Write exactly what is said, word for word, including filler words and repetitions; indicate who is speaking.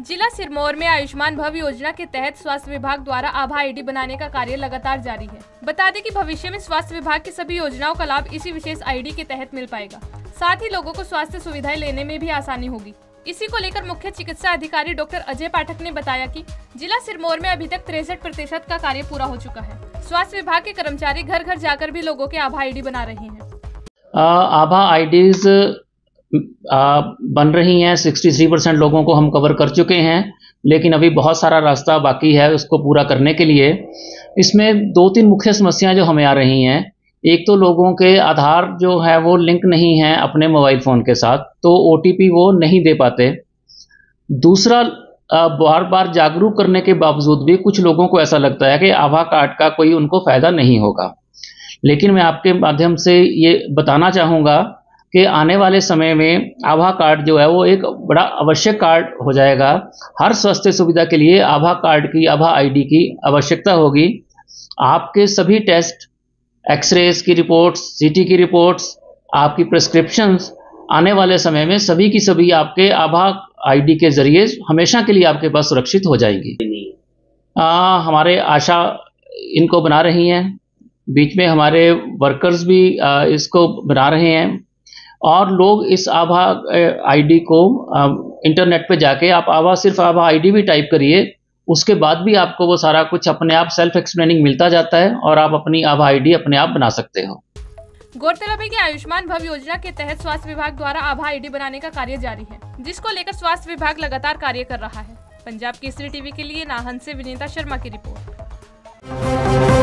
Speaker 1: जिला सिरमौर में आयुष्मान भव योजना के तहत स्वास्थ्य विभाग द्वारा आभा आईडी बनाने का कार्य लगातार जारी है। बता दें कि भविष्य में स्वास्थ्य विभाग की सभी योजनाओं का लाभ इसी विशेष आईडी के तहत मिल पाएगा। साथ ही लोगों को स्वास्थ्य सुविधाएं लेने में भी आसानी होगी। इसी को लेकर मुख्य चिकित्सा अधिकारी डॉक्टर अजय पाठक ने बताया कि जिला सिरमौर में अभी तक तिरसठ प्रतिशत का कार्य पूरा हो चुका है। स्वास्थ्य विभाग के कर्मचारी घर घर जाकर भी लोगों के आभा आईडी बना रहे हैं।
Speaker 2: आभा आईडीज बन रही हैं। तिरसठ परसेंट लोगों को हम कवर कर चुके हैं, लेकिन अभी बहुत सारा रास्ता बाकी है उसको पूरा करने के लिए। इसमें दो तीन मुख्य समस्याएं जो हमें आ रही हैं। एक तो लोगों के आधार जो है वो लिंक नहीं है अपने मोबाइल फ़ोन के साथ, तो ओटीपी वो नहीं दे पाते। दूसरा, बार बार जागरूक करने के बावजूद भी कुछ लोगों को ऐसा लगता है कि आभा कार्ड का कोई उनको फ़ायदा नहीं होगा। लेकिन मैं आपके माध्यम से ये बताना चाहूँगा कि आने वाले समय में आभा कार्ड जो है वो एक बड़ा आवश्यक कार्ड हो जाएगा। हर स्वास्थ्य सुविधा के लिए आभा कार्ड की, आभा आईडी की आवश्यकता होगी। आपके सभी टेस्ट, एक्सरेज की रिपोर्ट्स, सीटी की रिपोर्ट्स, आपकी प्रिस्क्रिप्शंस आने वाले समय में सभी की सभी आपके आभा आईडी के जरिए हमेशा के लिए आपके पास सुरक्षित हो जाएंगी। आ, हमारे आशा इनको बना रही हैं, बीच में हमारे वर्कर्स भी आ, इसको बना रहे हैं, और लोग इस आभा आईडी को आ, इंटरनेट पे जाके आप आभा सिर्फ आभा आईडी भी टाइप करिए, उसके बाद भी आपको वो सारा कुछ अपने आप सेल्फ एक्सप्लेनिंग मिलता जाता है और आप अपनी आभा आईडी अपने आप बना सकते हो।
Speaker 1: गौरतलब है कि आयुष्मान भव योजना के तहत स्वास्थ्य विभाग द्वारा आभा आईडी बनाने का कार्य जारी है, जिसको लेकर स्वास्थ्य विभाग लगातार कार्य कर रहा है। पंजाब केसरी टीवी के लिए नाहन से विनीता शर्मा की रिपोर्ट।